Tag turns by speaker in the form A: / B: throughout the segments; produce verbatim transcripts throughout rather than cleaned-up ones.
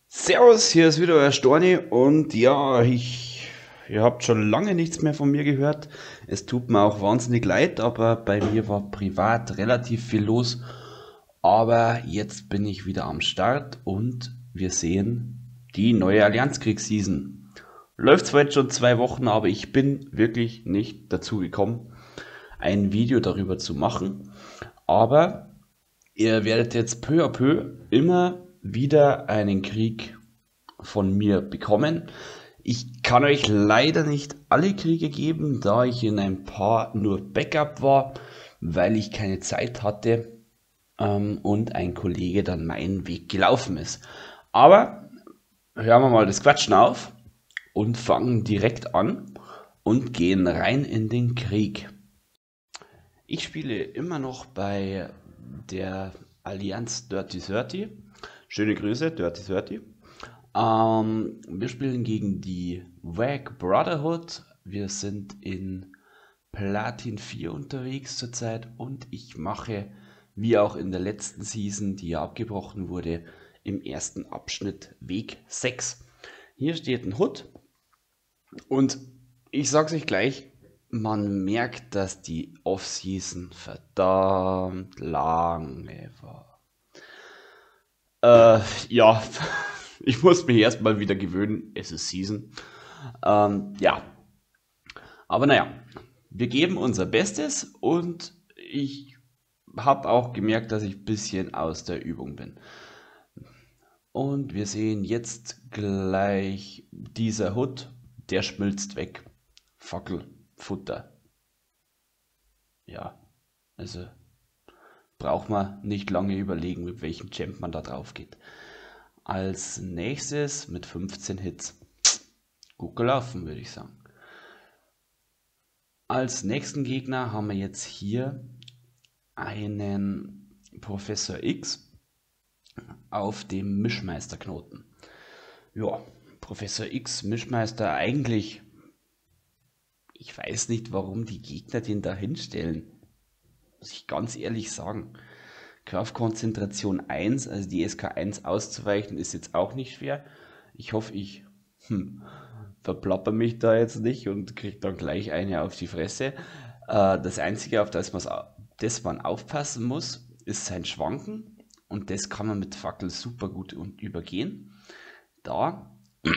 A: Servus, hier ist wieder euer Storni und ja, ich, ihr habt schon lange nichts mehr von mir gehört. Es tut mir auch wahnsinnig leid, aber bei mir war privat relativ viel los. Aber jetzt bin ich wieder am Start und wir sehen die neue Allianzkriegs-Season. Läuft zwar jetzt schon zwei Wochen, aber ich bin wirklich nicht dazu gekommen, ein Video darüber zu machen. Aber ihr werdet jetzt peu à peu immer wieder einen Krieg von mir bekommen. Ich kann euch leider nicht alle Kriege geben, da ich in ein paar nur Backup war, weil ich keine Zeit hatte ähm, und ein Kollege dann meinen Weg gelaufen ist. Aber hören wir mal das Quatschen auf und fangen direkt an und gehen rein in den Krieg. Ich spiele immer noch bei der Allianz Dirty dreißig. Schöne Grüße, Dirty dreißig. Ähm, wir spielen gegen die Wag Brotherhood. Wir sind in Platin vier unterwegs zurzeit und ich mache, wie auch in der letzten Season, die ja abgebrochen wurde, im ersten Abschnitt Weg sechs. Hier steht ein Hood und ich sag's euch gleich, man merkt, dass die Off-Season verdammt lange war. Äh, ja, ich muss mich erstmal wieder gewöhnen, es ist Season. Ähm, ja, aber naja, wir geben unser Bestes und ich habe auch gemerkt, dass ich ein bisschen aus der Übung bin. Und wir sehen jetzt gleich dieser Hood, der schmilzt weg. Fackelfutter. Ja, also braucht man nicht lange überlegen, mit welchem Champ man da drauf geht. Als nächstes mit fünfzehn Hits. Gut gelaufen, würde ich sagen. Als nächsten Gegner haben wir jetzt hier einen Professor X auf dem Mischmeisterknoten. Ja, Professor X, Mischmeister, eigentlich, ich weiß nicht, warum die Gegner den da hinstellen. Muss ich ganz ehrlich sagen. Kraftkonzentration eins, also die S K eins auszuweichen, ist jetzt auch nicht schwer. Ich hoffe, ich hm, verplapper mich da jetzt nicht und kriege dann gleich eine auf die Fresse. Äh, das Einzige, auf das, das man aufpassen muss, ist sein Schwanken. Und das kann man mit Fackel super gut übergehen. Da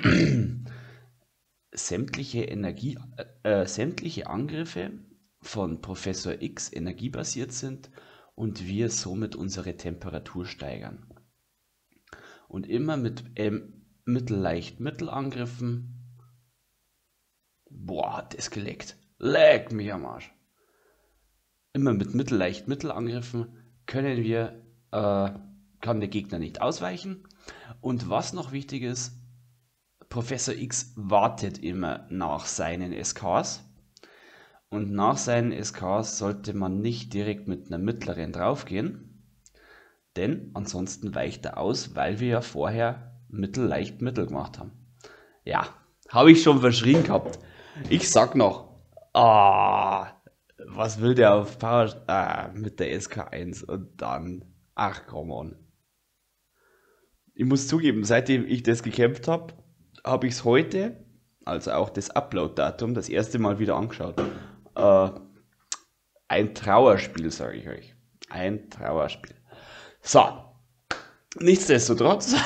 A: sämtliche Energie, äh, sämtliche Angriffe von Professor X energiebasiert sind und wir somit unsere Temperatur steigern. Und immer mit ähm, mittel-leicht-mittel-Angriffen. Boah, hat das geleckt. Leck mich am Arsch. Immer mit mittel-leicht-mittel-Angriffen können wir, äh, kann der Gegner nicht ausweichen. Und was noch wichtig ist, Professor X wartet immer nach seinen S Ks. Und nach seinen S Ks sollte man nicht direkt mit einer mittleren draufgehen, denn ansonsten weicht er aus, weil wir ja vorher mittel-leicht-mittel gemacht haben. Ja, habe ich schon verschrien gehabt. Ich sag noch, ah, was will der auf Power ah, mit der S K eins und dann, ach komm on. Ich muss zugeben, seitdem ich das gekämpft habe, habe ich es heute, also auch das Upload-Datum, das erste Mal wieder angeschaut. Äh, ein Trauerspiel, sage ich euch. Ein Trauerspiel. So, nichtsdestotrotz,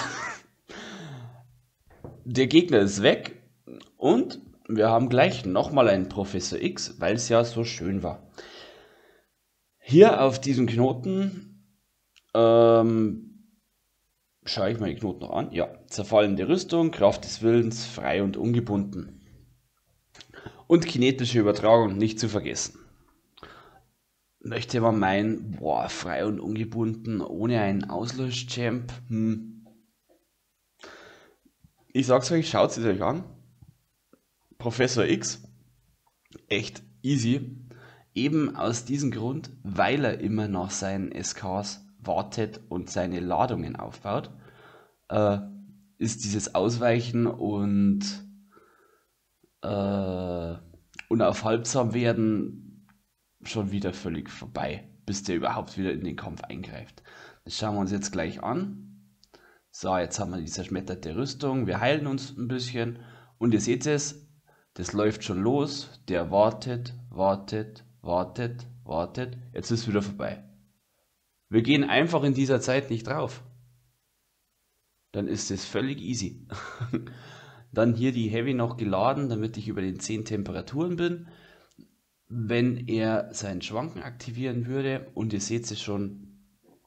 A: der Gegner ist weg und wir haben gleich nochmal einen Professor X, weil es ja so schön war. Hier auf diesem Knoten, ähm, schaue ich mal den Knoten noch an. Ja, zerfallende Rüstung, Kraft des Willens, frei und ungebunden. Und kinetische Übertragung nicht zu vergessen. Möchte man meinen, boah, frei und ungebunden, ohne einen Auslöschchamp? Hm. Ich sag's euch, schaut es euch an. Professor X, echt easy. Eben aus diesem Grund, weil er immer nach seinen S Ks wartet und seine Ladungen aufbaut, äh, ist dieses Ausweichen und äh, unaufhaltsam werden schon wieder völlig vorbei, bis der überhaupt wieder in den Kampf eingreift. Das schauen wir uns jetzt gleich an. So, jetzt haben wir die zerschmetterte Rüstung. Wir heilen uns ein bisschen. Und ihr seht es, das läuft schon los. Der wartet, wartet, wartet, wartet. Jetzt ist wieder vorbei. Wir gehen einfach in dieser Zeit nicht drauf. Dann ist es völlig easy. Dann hier die Heavy noch geladen, damit ich über den zehn Temperaturen bin. Wenn er sein Schwanken aktivieren würde, und ihr seht es schon,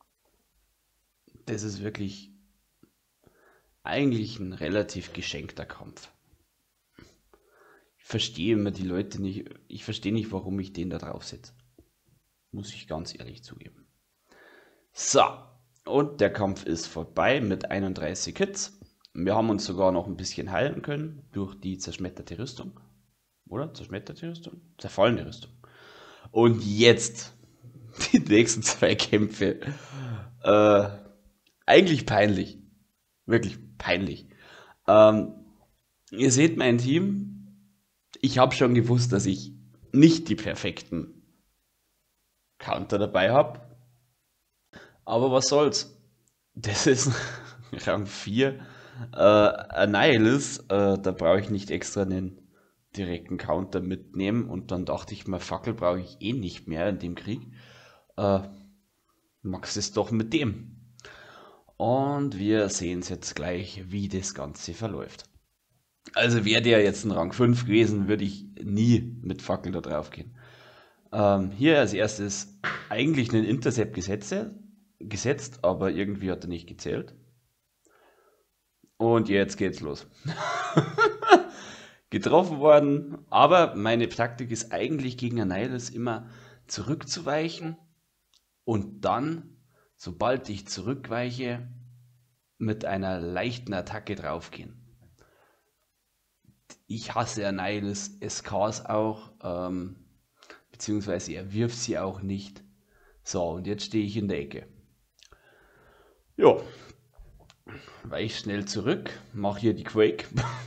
A: das ist wirklich eigentlich ein relativ geschenkter Kampf. Ich verstehe immer die Leute nicht, ich verstehe nicht, warum ich den da drauf setze. Muss ich ganz ehrlich zugeben. So, und der Kampf ist vorbei mit einunddreißig Hits. Wir haben uns sogar noch ein bisschen heilen können durch die zerschmetterte Rüstung. Oder? Zerschmetterte Rüstung? Zerfallene Rüstung. Und jetzt die nächsten zwei Kämpfe. Äh, eigentlich peinlich. Wirklich peinlich. Ähm, ihr seht mein Team. Ich habe schon gewusst, dass ich nicht die perfekten Counter dabei habe. Aber was soll's. Das ist Rang vier. Äh, Annihilus. Äh, da brauche ich nicht extra einen direkten Counter mitnehmen. Und dann dachte ich mir, Fackel brauche ich eh nicht mehr in dem Krieg. Äh, Max es doch mit dem. Und wir sehen es jetzt gleich, wie das Ganze verläuft. Also wäre der jetzt ein Rang fünf gewesen, würde ich nie mit Fackel da drauf gehen. Ähm, hier als erstes eigentlich einen Intercept gesetzt, gesetzt, aber irgendwie hat er nicht gezählt. Und jetzt geht's los. Getroffen worden, aber meine Taktik ist eigentlich gegen Annihilus immer zurückzuweichen und dann, sobald ich zurückweiche, mit einer leichten Attacke draufgehen. Ich hasse Annihilus S Ks auch, ähm, beziehungsweise er wirft sie auch nicht. So, und jetzt stehe ich in der Ecke. Jo, weich schnell zurück, mache hier die Quake.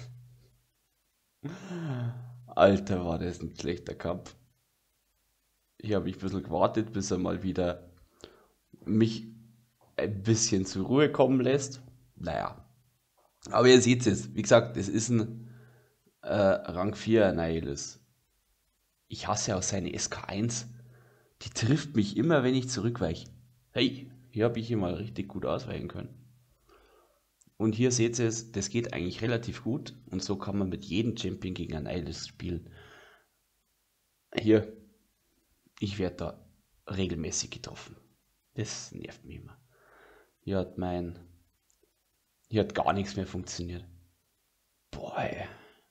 A: Alter, war das ein schlechter Kampf. Hier habe ich ein bisschen gewartet, bis er mal wieder mich ein bisschen zur Ruhe kommen lässt. Naja, aber ihr seht es. Wie gesagt, es ist ein äh, Rang vier Annihilus. Ich hasse auch seine S K eins. Die trifft mich immer, wenn ich zurückweiche. Hey, hier habe ich hier mal richtig gut ausweichen können. Und hier seht ihr es, das geht eigentlich relativ gut. Und so kann man mit jedem Champion gegen Annihilus spielen. Hier, ich werde da regelmäßig getroffen. Das nervt mich immer. Hier hat mein... Hier hat gar nichts mehr funktioniert. Boah, ey.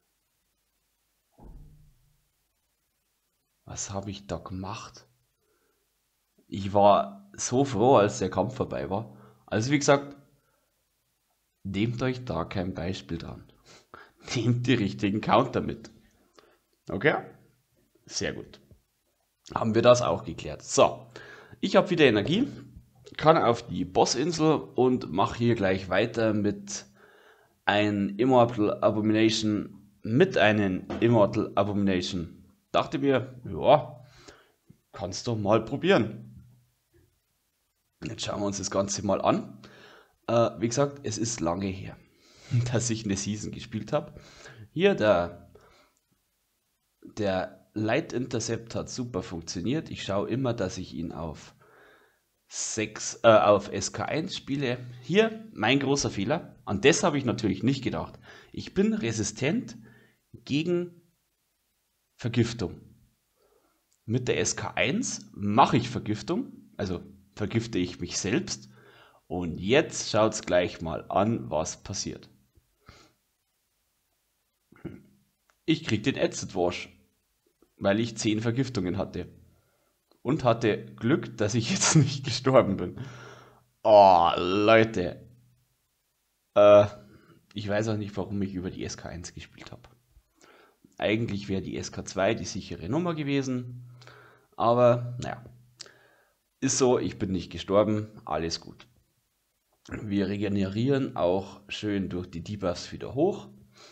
A: Was habe ich da gemacht? Ich war so froh, als der Kampf vorbei war. Also wie gesagt, nehmt euch da kein Beispiel dran. Nehmt die richtigen Counter mit. Okay? Sehr gut. Haben wir das auch geklärt. So, ich habe wieder Energie, kann auf die Bossinsel und mache hier gleich weiter mit ein Immortal Abomination, mit einem Immortal Abomination. Dachte mir, ja, kannst du mal probieren. Jetzt schauen wir uns das Ganze mal an. Äh, wie gesagt, es ist lange her, dass ich eine Season gespielt habe. Hier der, der Light Intercept hat super funktioniert. Ich schaue immer, dass ich ihn auf, sechs, äh, auf S K eins spiele. Hier mein großer Fehler. An das habe ich natürlich nicht gedacht. Ich bin resistent gegen Vergiftung. Mit der S K eins mache ich Vergiftung, also vergifte ich mich selbst. Und jetzt schaut's gleich mal an, was passiert. Ich krieg den Acid Wash, weil ich zehn Vergiftungen hatte. Und hatte Glück, dass ich jetzt nicht gestorben bin. Oh, Leute. Äh, ich weiß auch nicht, warum ich über die S K eins gespielt habe. Eigentlich wäre die S K zwei die sichere Nummer gewesen. Aber, naja. Ist so, ich bin nicht gestorben, alles gut. Wir regenerieren auch schön durch die Debuffs wieder hoch.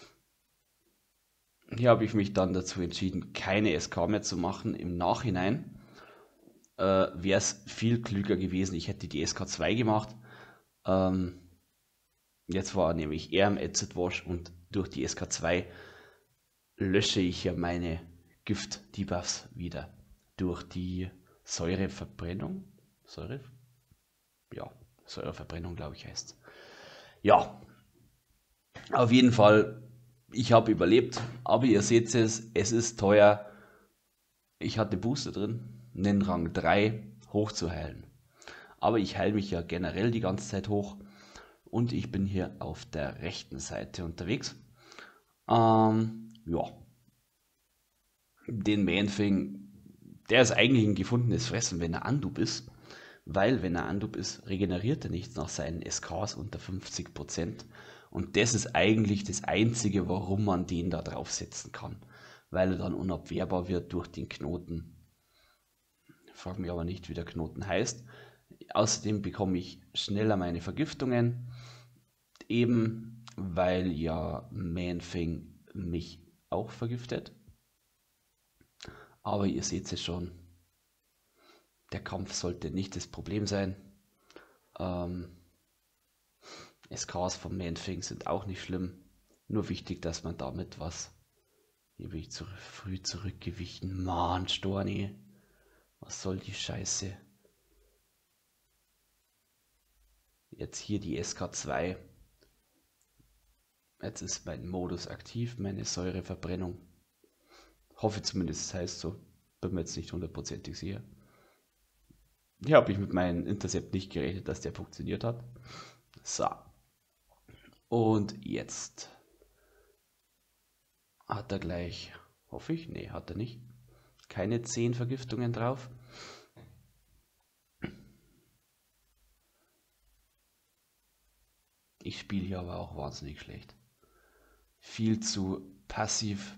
A: Hier habe ich mich dann dazu entschieden, keine S K mehr zu machen. Im Nachhinein äh, wäre es viel klüger gewesen, ich hätte die S K zwei gemacht. Ähm, Jetzt war nämlich er im Acid Wash und durch die S K zwei lösche ich ja meine Gift-Debuffs wieder. Durch die Säureverbrennung. Säure? Ja, Säureverbrennung, glaube ich, heißt. Ja, auf jeden Fall, ich habe überlebt, aber ihr seht es, es ist teuer. Ich hatte Booster drin, einen Rang drei hochzuheilen. Aber ich heile mich ja generell die ganze Zeit hoch und ich bin hier auf der rechten Seite unterwegs. Ähm, ja. Den Man-Thing, der ist eigentlich ein gefundenes Fressen, wenn er Andub ist. Weil, wenn er Andub ist, regeneriert er nichts nach seinen S Ks unter fünfzig Prozent. Und das ist eigentlich das Einzige, warum man den da draufsetzen kann. Weil er dann unabwehrbar wird durch den Knoten. Ich frage mich aber nicht, wie der Knoten heißt. Außerdem bekomme ich schneller meine Vergiftungen. Eben, weil ja Man-Thing mich auch vergiftet. Aber ihr seht es schon, der Kampf sollte nicht das Problem sein. Ähm, S Ks vom Man-Thing sind auch nicht schlimm. Nur wichtig, dass man damit was... Hier bin ich zu früh zurückgewichen. Mann, Storni. Was soll die Scheiße? Jetzt hier die S K zwei. Jetzt ist mein Modus aktiv, meine Säureverbrennung. Hoffe zumindest, es heißt so. Bin mir jetzt nicht hundertprozentig sicher. Hier habe ich mit meinem Intercept nicht gerechnet, dass der funktioniert hat. So. Und jetzt hat er gleich, hoffe ich, nee, hat er nicht. Keine zehn Vergiftungen drauf. Ich spiele hier aber auch wahnsinnig schlecht. Viel zu passiv.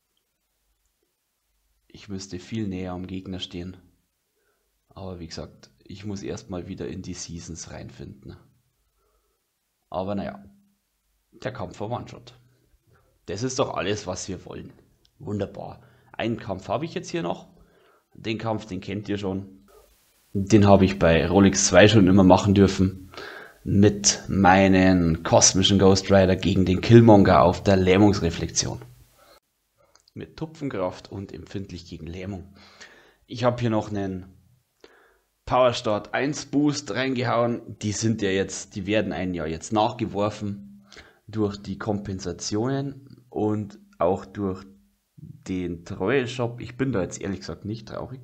A: Ich müsste viel näher am Gegner stehen. Aber wie gesagt, ich muss erstmal wieder in die Seasons reinfinden. Aber naja, der Kampf war One-Shot. Das ist doch alles, was wir wollen. Wunderbar. Einen Kampf habe ich jetzt hier noch. Den Kampf, den kennt ihr schon. Den habe ich bei Rolex zwei schon immer machen dürfen. Mit meinen kosmischen Ghost Rider gegen den Killmonger auf der Lähmungsreflexion. Mit Tupfenkraft und empfindlich gegen Lähmung. Ich habe hier noch einen Powerstart eins Boost reingehauen. Die sind ja jetzt, die werden einem ja jetzt nachgeworfen durch die Kompensationen und auch durch den Treue-Shop. Ich bin da jetzt ehrlich gesagt nicht traurig.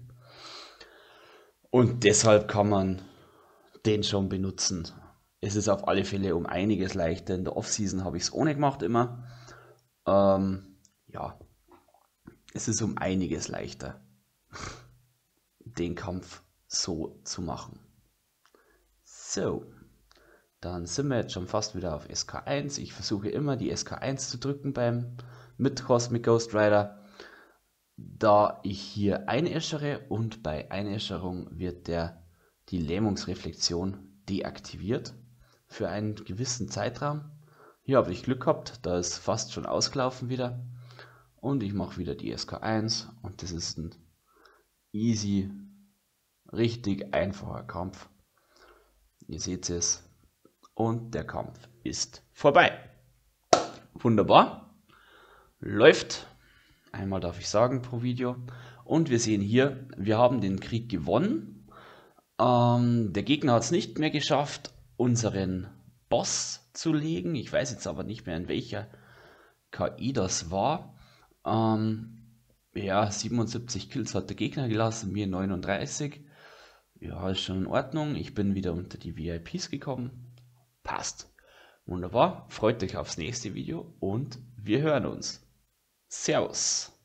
A: Und deshalb kann man den schon benutzen. Es ist auf alle Fälle um einiges leichter. In der Off-Season habe ich es ohne gemacht immer. Ähm, ja, es ist um einiges leichter, den Kampf so zu machen. So, dann sind wir jetzt schon fast wieder auf S K eins. Ich versuche immer die S K eins zu drücken beim mit Cosmic Ghost Rider, da ich hier einäschere und bei Einäscherung wird der die Lähmungsreflexion deaktiviert für einen gewissen Zeitraum. Hier habe ich Glück gehabt, da ist fast schon ausgelaufen wieder und ich mache wieder die S K eins und das ist ein easy, richtig einfacher Kampf. Ihr seht es und der Kampf ist vorbei. Wunderbar, läuft. Einmal darf ich sagen pro Video. Und wir sehen hier, wir haben den Krieg gewonnen. Ähm, der Gegner hat es nicht mehr geschafft, unseren Boss zu legen. Ich weiß jetzt aber nicht mehr, in welcher K I das war. Ähm, ja, siebenundsiebzig Kills hat der Gegner gelassen, mir neununddreißig. Ja, ist schon in Ordnung. Ich bin wieder unter die V I Ps gekommen. Passt. Wunderbar. Freut euch aufs nächste Video und wir hören uns. Servus.